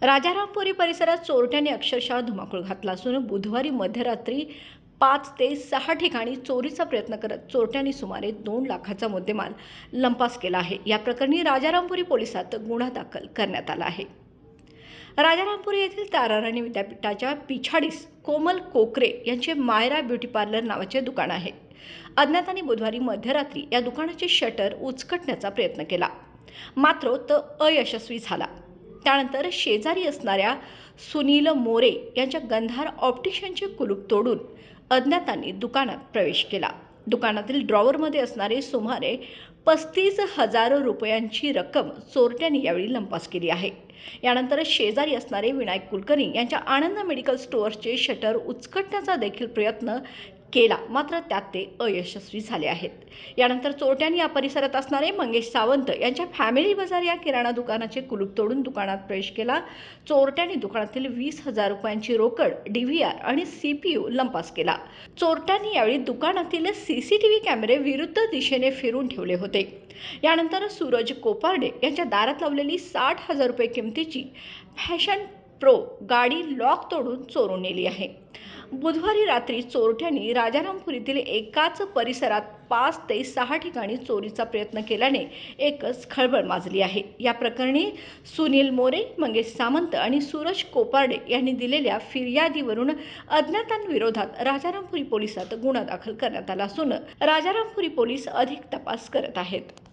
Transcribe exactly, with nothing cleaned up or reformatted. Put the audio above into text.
राजारामपुरी परिसरात चोरट्यांनी अक्षरशः धुमाकूळ घातला असून बुधवारी मध्यरात्री पाच ते सहा ठिकाणी चोरीचा प्रयत्न करत चोरट्यांनी सुमारे दोन लाखाचा मुद्देमाल लंपास केला आहे। या प्रकरणी राजारामपुरी पोलिसात गुन्हा दाखल करण्यात आला आहे। राजारामपुरी येथील ताराराणी विद्यापीठाच्या पिछाडीस कोमल कोकरे यांचे मायरा ब्युटी पार्लर नावाचे दुकान आहे। अज्ञातांनी बुधवारी मध्यरात्री या दुकानाचे शटर उचकटण्याचा प्रयत्न केला, मात्र तो अयशस्वी झाला। त्यानंतर शेजारी असणाऱ्या सुनील मोरे यांच्या गंधार ऑप्टिशियनचे कुलूप तोडून अज्ञातांनी दुकानात प्रवेश केला। दुकानातील ड्रॉवरमध्ये असणारे सुमारे पस्तीस हजार रुपयांची रक्कम चोरट्यांनी यावेळी लंपास केली आहे। यानंतर शेजारी असणारे विनायक कुलकर्णी यांच्या आनंद मेडिकल स्टोअर्सचे शटर उचकटण्याचा देखील प्रयत्न केला, मात्र त्यात ते अयशस्वी झाले आहेत। यानंतर चोरट्यांनी या परिसरात असणारे मंगेश सावंत यांच्या फॅमिली बाजार या किराणा दुकानाचे कुलूप तोडून दुकानात प्रवेश केला। चोरट्यांनी दुकानातील वीस हजार रुपयांची रोकड, डीव्हीआर आणि सीपीयू लंपास केला। चोरट्यांनी यावेळी दुकानातील सीसीटीव्ही कॅमेरे विरुद्ध दिशेने फिरून ठेवले होते। यानंतर सूरज कोपारडे यांच्या दारात लावलेली साठ हजार रुपये किमतीची फॅशन प्रो गाडी लॉक तोडून चोरून नेली आहे। बुधवारी रात्री चोरट्यांनी राजारामपुरीतील एकाच परिसरात पाच ते सहा ठिकाणी चोरीचा प्रयत्न केल्याने एकच खळबळ माजली आहे। या प्रकरणी सुनील मोरे, मंगेश सावंत आणि सूरज कोपारडे यांनी दिलेल्या फिर्यादीवरून अज्ञातांविरोधात राजारामपुरी पोलिसात गुन्हा दाखल करण्यात आला असून राजारामपुरी पोलीस अधिक तपास करत आहेत।